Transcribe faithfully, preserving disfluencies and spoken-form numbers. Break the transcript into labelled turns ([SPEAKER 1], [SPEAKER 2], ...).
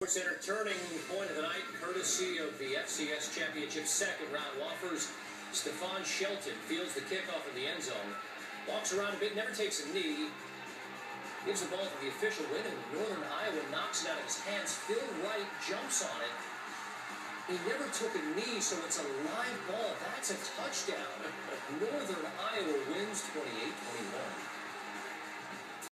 [SPEAKER 1] Center turning point of the night, courtesy of the F C S Championship second round. Wofford's Stephon Shelton fields the kickoff in the end zone. Walks around a bit, never takes a knee. Gives the ball to the official win, and Northern Iowa knocks it out of his hands. Phil Wright jumps on it. He never took a knee, so it's a live ball. That's a touchdown. Northern Iowa wins twenty-eight twenty-one.